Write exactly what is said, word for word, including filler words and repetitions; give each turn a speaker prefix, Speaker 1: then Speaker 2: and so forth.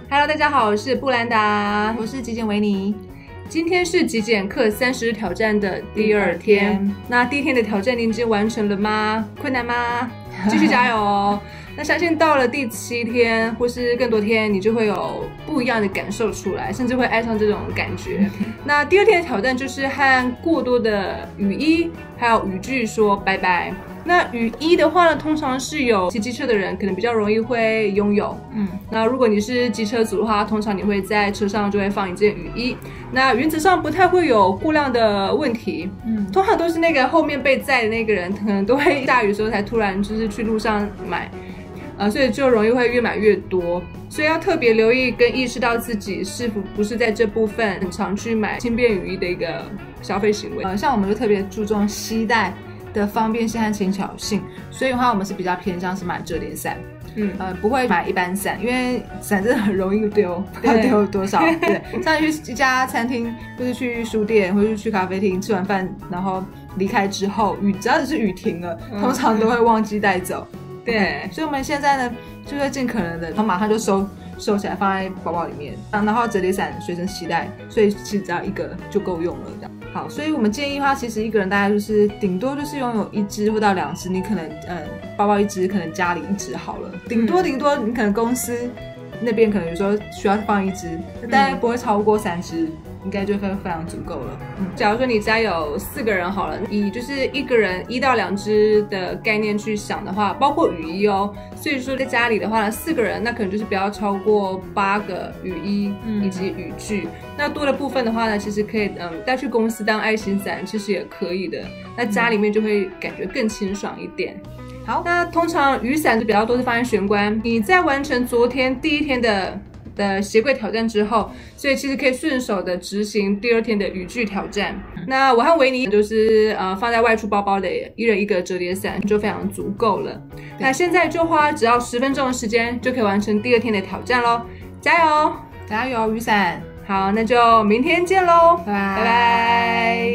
Speaker 1: Hello， 大家好，我是布兰达，
Speaker 2: 我是极简维尼。
Speaker 1: 今天是极简课三十日挑战的第二天。
Speaker 2: 第二天
Speaker 1: 那第一天的挑战您已经完成了吗？困难吗？继续加油哦！那相信到了第七天或是更多天，你就会有不一样的感受出来，甚至会爱上这种感觉。那第二天的挑战就是和过多的雨衣还有雨具说拜拜。那雨衣的话呢，通常是有骑机车的人可能比较容易会拥有。嗯，那如果你是机车族的话，通常你会在车上就会放一件雨衣。那原则上不太会有过量的问题。嗯，通常都是那个后面被载的那个人，可能都会下雨的时候才突然就是去路上买。呃，所以就容易会越买越多，所以要特别留意跟意识到自己是否不是在这部分很常去买轻便雨衣的一个消费行为。
Speaker 2: 呃，像我们就特别注重携带的方便性和轻巧性，所以的话我们是比较偏向是买折叠伞。嗯，呃，不会买一般伞，因为伞真的很容易丢，不知道丢多少。对，像去一家餐厅，或是去书店，或是去咖啡厅，吃完饭然后离开之后，雨只要只是雨停了，嗯、通常都会忘记带走。对， okay, 所以我们现在呢，就会尽可能的，然后马上就收收起来，放在包包里面，然后折叠伞随身携带，所以其实只要一个就够用了。这样好，所以我们建议的话，其实一个人大概就是顶多就是拥有一只或到两只，你可能呃包包一只，可能家里一只好了，顶多顶多你可能公司那边可能有时候需要放一只，大概不会超过三只。应该就会非常足够了。嗯，
Speaker 1: 假如说你家有四个人好了，以就是一个人一到两只的概念去想的话，包括雨衣哦。所以说在家里的话呢，四个人那可能就是不要超过八个雨衣以及雨具。嗯、那多的部分的话呢，其实可以嗯带去公司当爱心伞，其实也可以的。那家里面就会感觉更清爽一点。好，那通常雨伞就比较多是放在玄关。你在完成昨天第一天的。的鞋柜挑战之后，所以其实可以顺手的执行第二天的雨具挑战。那我和维尼就是呃放在外出包包的一人一个折叠伞就非常足够了。那现在就花只要十分钟的时间就可以完成第二天的挑战咯，加油
Speaker 2: 加油雨伞！
Speaker 1: 好，那就明天见咯，
Speaker 2: 拜拜。
Speaker 1: 拜拜。